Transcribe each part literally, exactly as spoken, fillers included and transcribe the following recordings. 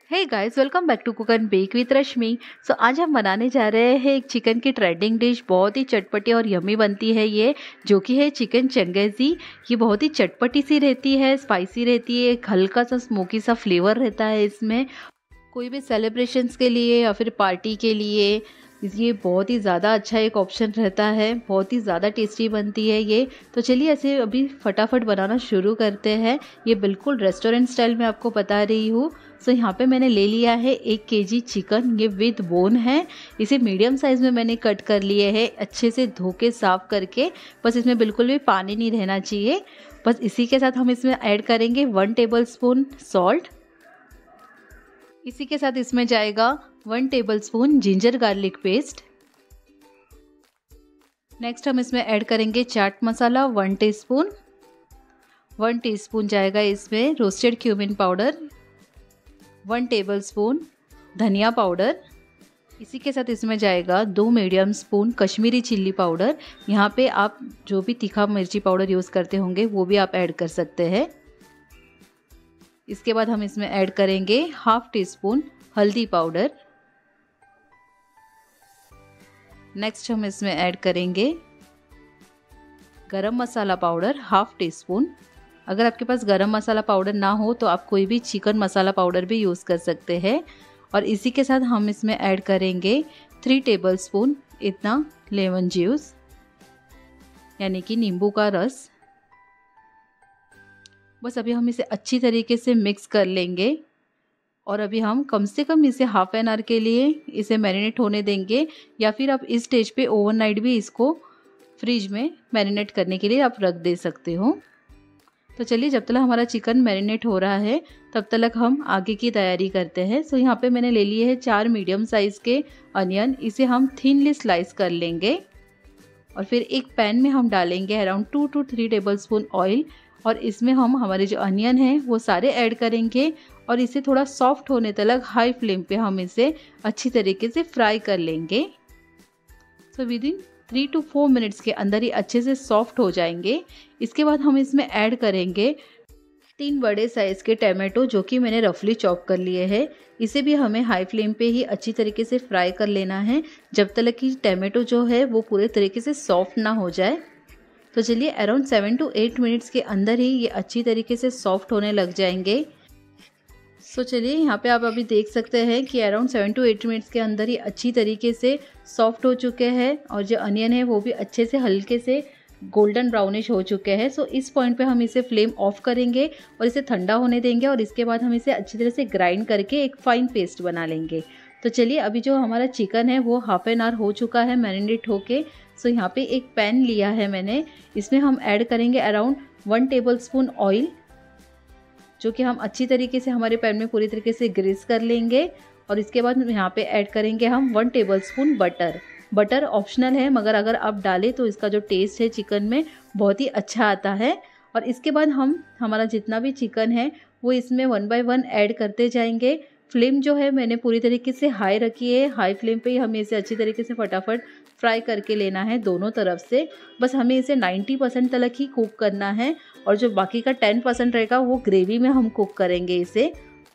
Hey guys, welcome back to cook and bake with Rashmi. So आज हम बनाने जा रहे हैं एक चिकन की ट्रेंडिंग डिश। बहुत ही चटपटी और यम्मी बनती है ये, जो कि है चिकन चंगेज़ी। ये बहुत ही चटपटी सी रहती है, स्पाइसी रहती है, एक हल्का सा स्मोकी सा फ्लेवर रहता है इसमें। कोई भी सेलिब्रेशंस के लिए या फिर पार्टी के लिए ये बहुत ही ज़्यादा अच्छा एक ऑप्शन रहता है। बहुत ही ज़्यादा टेस्टी बनती है ये। तो चलिए ऐसे अभी फटाफट बनाना शुरू करते हैं। ये बिल्कुल रेस्टोरेंट स्टाइल में आपको बता रही हूँ। सो यहाँ पे मैंने ले लिया है एक केजी चिकन। ये विद बोन है। इसे मीडियम साइज़ में मैंने कट कर लिए है, अच्छे से धो के साफ़ करके। बस इसमें बिल्कुल भी पानी नहीं रहना चाहिए। बस इसी के साथ हम इसमें ऐड करेंगे वन टेबल स्पून सॉल्ट। इसी के साथ इसमें जाएगा one tablespoon ginger garlic paste. Next हम इसमें ऐड करेंगे chaat masala one teaspoon. One teaspoon जाएगा इसमें roasted cumin powder, one tablespoon धनिया पाउडर। इसी के साथ इसमें जाएगा दो medium spoon Kashmiri chilli powder. यहाँ पे आप जो भी तीखा मिर्ची पाउडर यूज़ करते होंगे वो भी आप ऐड कर सकते हैं। इसके बाद हम इसमें ऐड करेंगे हाफ टी स्पून हल्दी पाउडर। नेक्स्ट हम इसमें ऐड करेंगे garam masala powder half teaspoon. अगर आपके पास गरम मसाला पाउडर ना हो तो आप कोई भी चिकन मसाला पाउडर भी यूज़ कर सकते हैं। और इसी के साथ हम इसमें ऐड करेंगे थ्री टेबलस्पून इतना लेमन जूस, यानी कि नींबू का रस। बस अभी हम इसे अच्छी तरीके से मिक्स कर लेंगे और अभी हम कम से कम इसे हाफ एन आवर के लिए इसे मैरिनेट होने देंगे, या फिर आप इस स्टेज पे ओवरनाइट भी इसको फ्रिज में मैरिनेट करने के लिए आप रख दे सकते हो। तो चलिए जब तक हमारा चिकन मैरिनेट हो रहा है तब तक हम आगे की तैयारी करते हैं। सो यहाँ पे मैंने ले लिए है चार मीडियम साइज़ के अनियन। इसे हम थिनली स्लाइस कर लेंगे और फिर एक पैन में हम डालेंगे around two to three tablespoon oil. और इसमें हम हमारे जो अनियन हैं वो सारे ऐड करेंगे और इसे थोड़ा सॉफ्ट होने तक हाई फ्लेम पे हम इसे अच्छी तरीके से फ्राई कर लेंगे। So within three to four minutes के अंदर ही अच्छे से सॉफ्ट हो जाएंगे। इसके बाद हम इसमें ऐड करेंगे तीन बड़े साइज़ के टमाटो, जो कि मैंने रफली चॉप कर लिए हैं। इसे भी हमें हाई फ्लेम पे ही अच्छी तरीके से फ्राई कर लेना है, जब तक कि टमाटो जो है वो पूरे तरीके से सॉफ्ट ना हो जाए। तो चलिए around seven to eight minutes के अंदर ही ये अच्छी तरीके से सॉफ्ट होने लग जाएंगे। सो चलिए यहाँ पे आप अभी देख सकते हैं कि around seven to eight minutes के अंदर ही अच्छी तरीके से सॉफ्ट हो चुके हैं और जो अनियन है वो भी अच्छे से हल्के से गोल्डन ब्राउनिश हो चुके हैं। सो इस पॉइंट पे हम इसे फ्लेम ऑफ करेंगे और इसे ठंडा होने देंगे और इसके बाद हम इसे अच्छी तरह से ग्राइंड करके एक फाइन पेस्ट बना लेंगे। तो चलिए अभी जो हमारा चिकन है वो हाफ एन आवर हो चुका है मैरिनेट होके। सो यहाँ पे एक पैन लिया है मैंने, इसमें हम ऐड करेंगे around one tablespoon oil, जो कि हम अच्छी तरीके से हमारे पैन में पूरी तरीके से ग्रीस कर लेंगे। और इसके बाद यहाँ पे ऐड करेंगे हम one tablespoon butter. Butter optional है, मगर अगर आप डालें तो इसका जो टेस्ट है चिकन में बहुत ही अच्छा आता है। और इसके बाद हम हमारा जितना भी चिकन है वो इसमें वन बाय वन ऐड करते जाएंगे। फ्लेम जो है मैंने पूरी तरीके से हाई रखी है। हाई फ्लेम पे ही हमें इसे अच्छी तरीके से फटाफट फ्राई करके लेना है दोनों तरफ से। बस हमें इसे नाइन्टी परसेंट तक ही कुक करना है और जो बाकी का टेन परसेंट रहेगा वो ग्रेवी में हम कुक करेंगे इसे।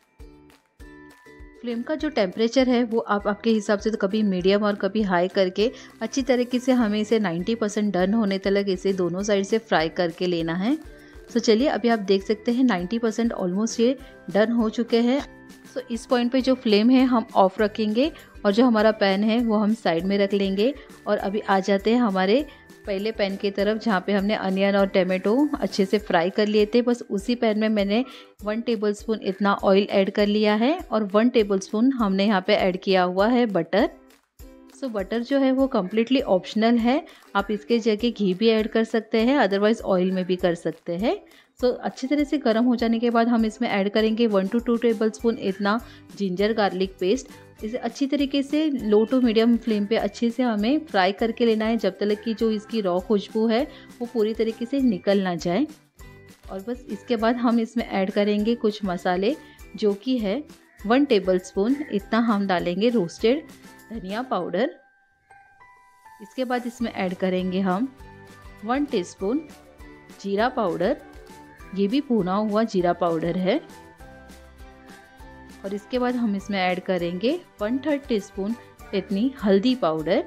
फ्लेम का जो टेम्परेचर है वो आप आपके हिसाब से तो कभी मीडियम और कभी हाई करके अच्छी तरीके से हमें इसे नाइन्टी परसेंट डन होने तक इसे दोनों साइड से फ्राई करके लेना है। तो चलिए अभी आप देख सकते हैं नाइन्टी परसेंट ऑलमोस्ट ये डन हो चुके हैं। सो so, इस पॉइंट पे जो फ्लेम है हम ऑफ रखेंगे और जो हमारा पैन है वो हम साइड में रख लेंगे। और अभी आ जाते हैं हमारे पहले पैन की तरफ, जहाँ पे हमने अनियन और टमाटो अच्छे से फ्राई कर लिए थे। बस उसी पैन में मैंने वन टेबलस्पून इतना ऑयल ऐड कर लिया है और वन टेबलस्पून हमने यहाँ पे ऐड किया हुआ है बटर। सो so, बटर जो है वो कम्प्लीटली ऑप्शनल है, आप इसके जगह घी भी ऐड कर सकते हैं, अदरवाइज़ ऑयल में भी कर सकते हैं। सो so, अच्छी तरह से गर्म हो जाने के बाद हम इसमें ऐड करेंगे one to two tablespoon इतना जिंजर गार्लिक पेस्ट। इसे अच्छी तरीके से लो टू मीडियम फ्लेम पे अच्छे से हमें फ्राई करके लेना है, जब तक कि जो इसकी रॉ खुशबू है वो पूरी तरीके से निकल ना जाए। और बस इसके बाद हम इसमें ऐड करेंगे कुछ मसाले, जो कि है वन टेबल स्पून इतना हम डालेंगे रोस्टेड धनिया पाउडर। इसके बाद इसमें ऐड करेंगे हम वन टीस्पून जीरा पाउडर, ये भी भुना हुआ जीरा पाउडर है। और इसके बाद हम इसमें ऐड करेंगे वन थर्ड टी स्पून इतनी हल्दी पाउडर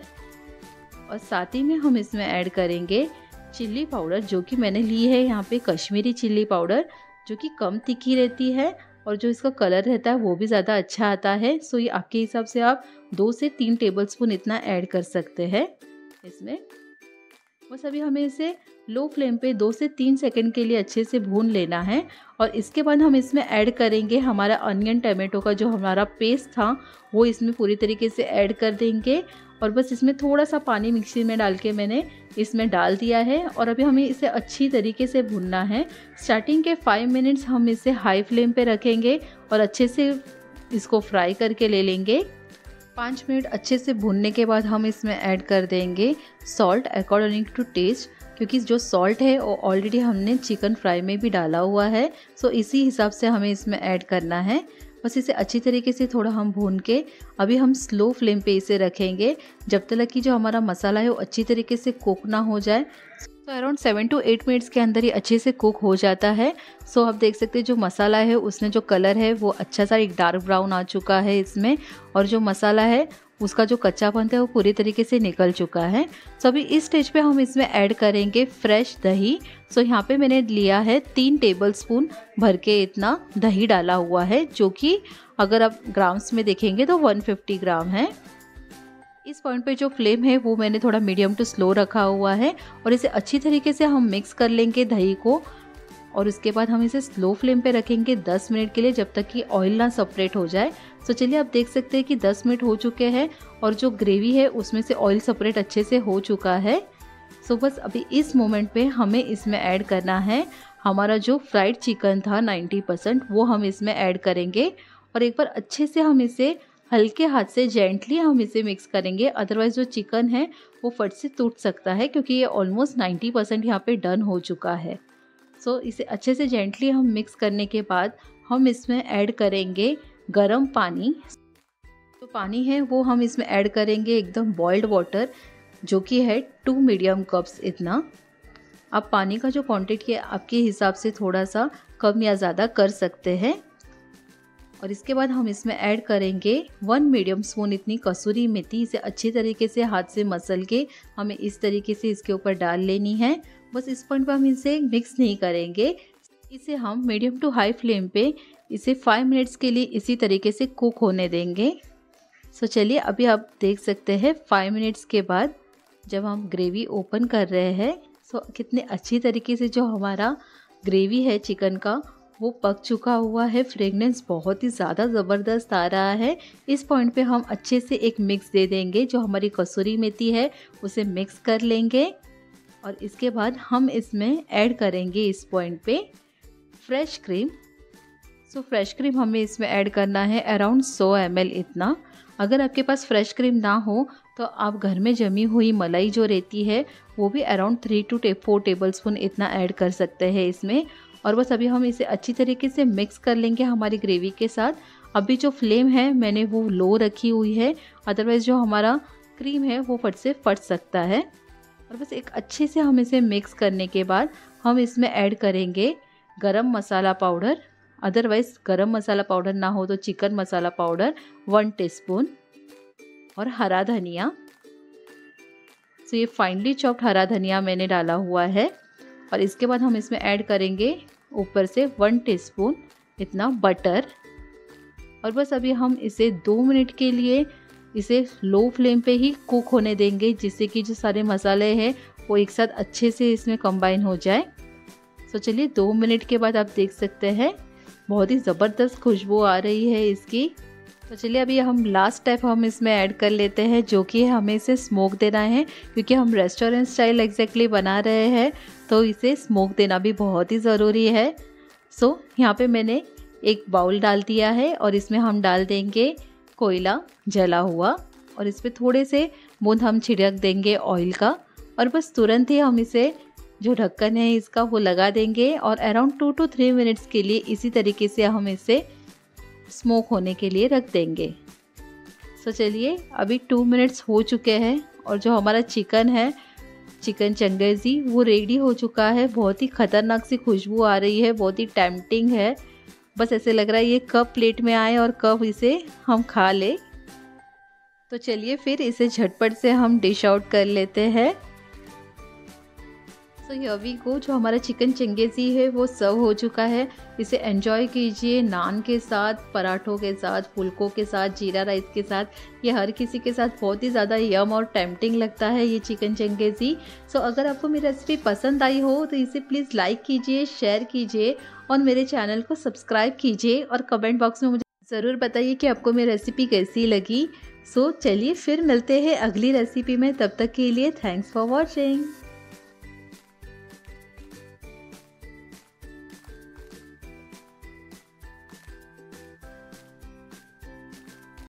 और साथ ही में हम इसमें ऐड करेंगे चिल्ली पाउडर, जो कि मैंने ली है यहाँ पे कश्मीरी चिल्ली पाउडर, जो कि कम तीखी रहती है और जो इसका कलर रहता है वो भी ज़्यादा अच्छा आता है। सो ये आपके हिसाब से आप दो से तीन टेबलस्पून इतना ऐड कर सकते हैं इसमें। बस अभी हमें इसे लो फ्लेम पे दो से तीन सेकंड के लिए अच्छे से भून लेना है और इसके बाद हम इसमें ऐड करेंगे हमारा अनियन टमाटो का जो हमारा पेस्ट था वो इसमें पूरी तरीके से ऐड कर देंगे। और बस इसमें थोड़ा सा पानी मिक्सी में डाल के मैंने इसमें डाल दिया है और अभी हमें इसे अच्छी तरीके से भूनना है। स्टार्टिंग के फाइव मिनट्स हम इसे हाई फ्लेम पे रखेंगे और अच्छे से इसको फ्राई करके ले लेंगे। पाँच मिनट अच्छे से भूनने के बाद हम इसमें ऐड कर देंगे सॉल्ट अकॉर्डिंग टू टेस्ट, क्योंकि जो सॉल्ट है वो ऑलरेडी हमने चिकन फ्राई में भी डाला हुआ है। सो इसी हिसाब से हमें इसमें ऐड करना है। बस इसे अच्छी तरीके से थोड़ा हम भून के अभी हम स्लो फ्लेम पे इसे रखेंगे जब तक कि जो हमारा मसाला है वो अच्छी तरीके से कुक ना हो जाए। तो around seven to eight minutes के अंदर ही अच्छे से कुक हो जाता है। सो आप देख सकते हैं जो मसाला है उसने जो कलर है वो अच्छा सा एक डार्क ब्राउन आ चुका है इसमें, और जो मसाला है उसका जो कच्चापन है वो पूरी तरीके से निकल चुका है। सो अभी इस स्टेज पे हम इसमें ऐड करेंगे फ्रेश दही। सो यहाँ पे मैंने लिया है तीन टेबलस्पून भर के इतना दही डाला हुआ है, जो कि अगर आप ग्राम्स में देखेंगे तो वन फिफ्टी ग्राम है। इस पॉइंट पे जो फ्लेम है वो मैंने थोड़ा मीडियम टू स्लो रखा हुआ है और इसे अच्छी तरीके से हम मिक्स कर लेंगे दही को। और उसके बाद हम इसे स्लो फ्लेम पे रखेंगे दस मिनट के लिए, जब तक कि ऑयल ना सेपरेट हो जाए। तो चलिए आप देख सकते हैं कि दस मिनट हो चुके हैं और जो ग्रेवी है उसमें से ऑयल सेपरेट अच्छे से हो चुका है। सो बस अभी इस मोमेंट पे हमें इसमें ऐड करना है हमारा जो फ्राइड चिकन था नाइन्टी परसेंट, वो हम इसमें ऐड करेंगे और एक बार अच्छे से हम इसे हल्के हाथ से जेंटली हम इसे मिक्स करेंगे, अदरवाइज जो चिकन है वो फट से टूट सकता है, क्योंकि ये ऑलमोस्ट नाइन्टी परसेंट यहाँ पे डन हो चुका है। सो so, इसे अच्छे से जेंटली हम मिक्स करने के बाद हम इसमें ऐड करेंगे गरम पानी। तो पानी है वो हम इसमें ऐड करेंगे एकदम बॉइल्ड वाटर, जो कि है टू मीडियम कप्स इतना। आप पानी का जो क्वांटिटी है आपके हिसाब से थोड़ा सा कम या ज़्यादा कर सकते हैं। और इसके बाद हम इसमें ऐड करेंगे वन मीडियम स्पून इतनी कसूरी मेथी। इसे अच्छी तरीके से हाथ से मसल के हमें इस तरीके से इसके ऊपर डाल लेनी है। बस इस पॉइंट पर हम इसे मिक्स नहीं करेंगे, इसे हम मीडियम टू हाई फ्लेम पे इसे फाइव मिनट्स के लिए इसी तरीके से कुक होने देंगे। सो चलिए अभी आप देख सकते हैं फाइव मिनट्स के बाद जब हम ग्रेवी ओपन कर रहे हैं, सो कितने अच्छी तरीके से जो हमारा ग्रेवी है चिकन का वो पक चुका हुआ है। फ्रेगनेंस बहुत ही ज़्यादा ज़बरदस्त आ रहा है। इस पॉइंट पे हम अच्छे से एक मिक्स दे देंगे, जो हमारी कसूरी मेथी है उसे मिक्स कर लेंगे और इसके बाद हम इसमें ऐड करेंगे इस पॉइंट पे fresh cream. So fresh cream हमें इसमें ऐड करना है अराउंड सौ एम एल इतना। अगर आपके पास फ्रेश क्रीम ना हो तो आप घर में जमी हुई मलाई जो रहती है वो भी around three to four tablespoon इतना ऐड कर सकते हैं इसमें। और बस अभी हम इसे अच्छी तरीके से मिक्स कर लेंगे हमारी ग्रेवी के साथ। अभी जो फ्लेम है मैंने वो लो रखी हुई है, अदरवाइज़ जो हमारा क्रीम है वो फट से फट सकता है। और बस एक अच्छे से हम इसे मिक्स करने के बाद हम इसमें ऐड करेंगे गरम मसाला पाउडर, अदरवाइज़ गरम मसाला पाउडर ना हो तो chicken masala powder one teaspoon और हरा धनिया। तो ये फाइनली चॉप्ड हरा धनिया मैंने डाला हुआ है। और इसके बाद हम इसमें ऐड करेंगे ऊपर से वन टीस्पून इतना बटर। और बस अभी हम इसे दो मिनट के लिए इसे लो फ्लेम पे ही कुक होने देंगे, जिससे कि जो सारे मसाले हैं वो एक साथ अच्छे से इसमें कंबाइन हो जाए। तो चलिए दो मिनट के बाद आप देख सकते हैं बहुत ही ज़बरदस्त खुशबू आ रही है इसकी। तो चलिए अभी हम लास्ट स्टेप हम इसमें ऐड कर लेते हैं, जो कि हमें इसे स्मोक देना है, क्योंकि हम रेस्टोरेंट स्टाइल एग्जैक्टली बना रहे हैं तो इसे स्मोक देना भी बहुत ही ज़रूरी है। सो so, यहाँ पे मैंने एक बाउल डाल दिया है और इसमें हम डाल देंगे कोयला जला हुआ और इस पर थोड़े से बूंद हम छिड़क देंगे ऑयल का। और बस तुरंत ही हम इसे जो ढक्कन है इसका वो लगा देंगे और around two to three minutes के लिए इसी तरीके से हम इसे स्मोक होने के लिए रख देंगे। सो चलिए अभी टू मिनट्स हो चुके हैं और जो हमारा चिकन है, चिकन चंगेज़ी, वो रेडी हो चुका है। बहुत ही ख़तरनाक सी खुशबू आ रही है, बहुत ही टेम्पटिंग है। बस ऐसे लग रहा है ये कब प्लेट में आए और कब इसे हम खा ले। तो चलिए फिर इसे झटपट से हम डिश आउट कर लेते हैं। सो हियर वी गो, जो हमारा चिकन चंगेज़ी है वो सर्व हो चुका है। इसे एंजॉय कीजिए नान के साथ, पराठों के साथ, फुल्कों के साथ, जीरा राइस के साथ। ये हर किसी के साथ बहुत ही ज़्यादा यम और टेम्पटिंग लगता है ये चिकन चंगेज़ी। सो अगर आपको मेरी रेसिपी पसंद आई हो तो इसे प्लीज़ लाइक कीजिए, शेयर कीजिए और मेरे चैनल को सब्सक्राइब कीजिए और कमेंट बॉक्स में मुझे ज़रूर बताइए कि आपको मेरी रेसिपी कैसी लगी। सो चलिए फिर मिलते हैं अगली रेसिपी में, तब तक के लिए थैंक्स फॉर वॉचिंग।